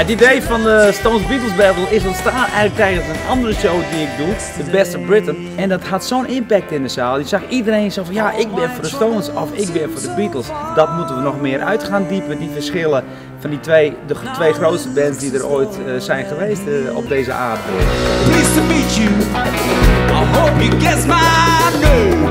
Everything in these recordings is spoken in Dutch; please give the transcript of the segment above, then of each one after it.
Het idee van de Stones Beatles Battle is ontstaan eigenlijk tijdens een andere show die ik doe, The Best of Britain. En dat had zo'n impact in de zaal. Je zag iedereen zo van ja, ik ben voor de Stones of ik ben voor de Beatles. Dat moeten we nog meer uit gaan diepen, die verschillen van de twee grootste bands die er ooit zijn geweest op deze aarde. Pleased to meet you. I hope you guess my name.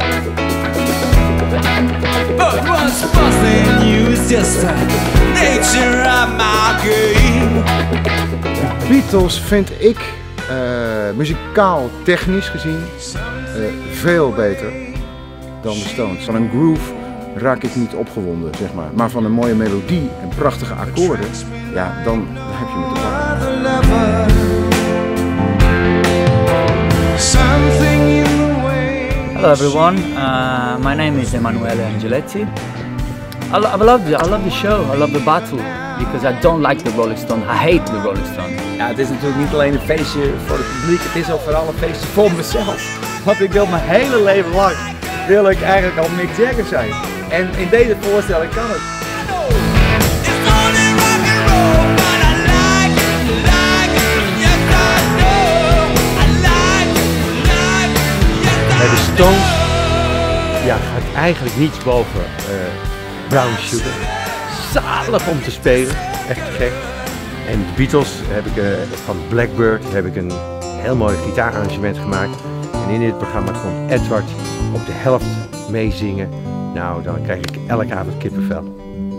But what's fussing you is just the nature of my game. De Beatles vind ik muzikaal technisch gezien veel beter dan de Stones. Van een groove raak ik niet opgewonden, zeg maar. Maar van een mooie melodie en prachtige akkoorden, ja, dan heb je me te pakken. Hello everyone, my name is Emanuele Angeletti. I love the show, I love the battle, because I don't like the Rolling Stones, I hate the Rolling Stones. Ja, het is natuurlijk niet alleen een feestje voor het publiek, het is ook vooral een feestje voor mezelf. Want ik wil mijn hele leven lang, wil ik eigenlijk al Mick Jagger zijn. En in deze voorstelling kan het. Bij de Stones gaat eigenlijk niets boven Brown Sugar. Zalig om te spelen, echt gek. En de Beatles heb ik van Blackbird heb ik een heel mooi gitaararrangement gemaakt. En in dit programma komt Edward op de helft meezingen. Nou, dan krijg ik elke avond kippenvel.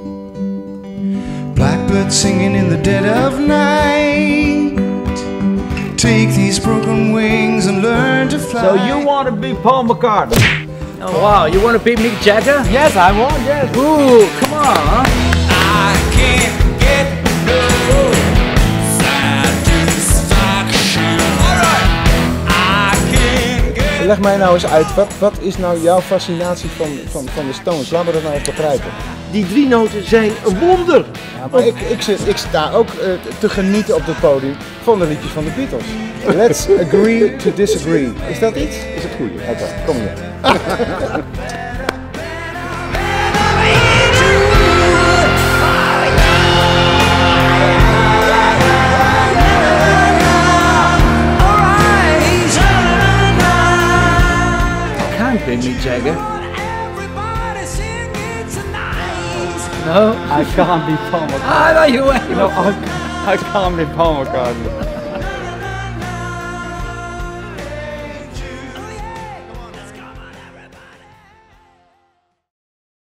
Blackbird singing in the dead of night. Take these broken wings and learn to fly. So you want to be Paul McCartney? Oh wow, you want to be Mick Jagger? Yes, I want, yes. Ooh, come on. I can't get no satisfaction. Alright. I can't get. Leg mij nou eens uit, wat is nou jouw fascinatie van de Stones? Laat me dat nou eens begrijpen. Die drie noten zijn een wonder. Ja, maar ik sta ook te genieten op het podium van de liedjes van de Beatles. Let's agree to disagree. Is dat iets? Is het goed? Oké, kom hier. Can't be Mick Jagger. No, I can't be Paul McCartney. Ah, no, you ain't. No, I can't be Paul McCartney.